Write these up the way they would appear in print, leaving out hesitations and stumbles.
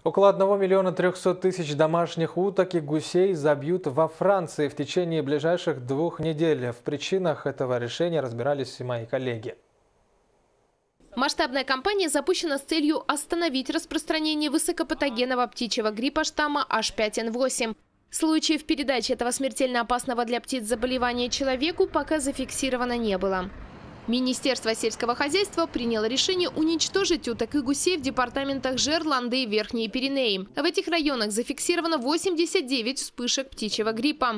Около 1 300 000 домашних уток и гусей забьют во Франции в течение ближайших 2 недель. В причинах этого решения разбирались и мои коллеги. Масштабная кампания запущена с целью остановить распространение высокопатогенного птичьего гриппа штамма H5N8. Случаев передачи этого смертельно опасного для птиц заболевания человеку пока зафиксировано не было. Министерство сельского хозяйства приняло решение уничтожить уток и гусей в департаментах Жер, Ланды и Верхние Пиренеи. В этих районах зафиксировано 89 вспышек птичьего гриппа.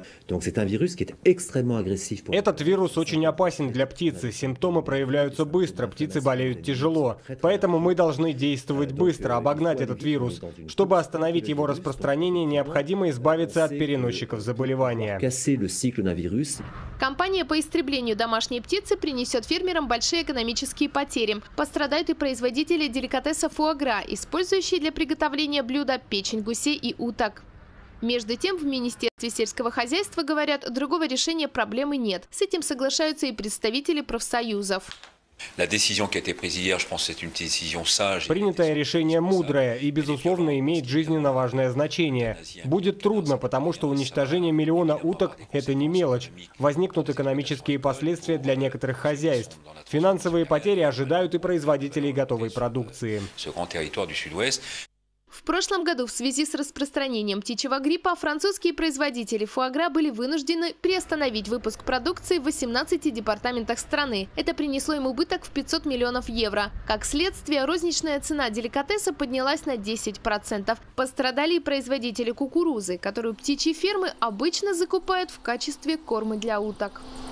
Этот вирус очень опасен для птицы. Симптомы проявляются быстро, птицы болеют тяжело. Поэтому мы должны действовать быстро, обогнать этот вирус. Чтобы остановить его распространение, необходимо избавиться от переносчиков заболевания. Кампания по истреблению домашней птицы принесет фермерам большие экономические потери. Пострадают и производители деликатеса фуагра, использующие для приготовления блюда печень гусей и уток. Между тем, в Министерстве сельского хозяйства говорят, другого решения проблемы нет. С этим соглашаются и представители профсоюзов. Принятое решение мудрое и, безусловно, имеет жизненно важное значение. Будет трудно, потому что уничтожение миллиона уток – это не мелочь. Возникнут экономические последствия для некоторых хозяйств. Финансовые потери ожидают и производителей готовой продукции. В прошлом году в связи с распространением птичьего гриппа французские производители фуагра были вынуждены приостановить выпуск продукции в 18 департаментах страны. Это принесло им убыток в 500 миллионов евро. Как следствие, розничная цена деликатеса поднялась на 10%. Пострадали и производители кукурузы, которую птичьи фермы обычно закупают в качестве корма для уток.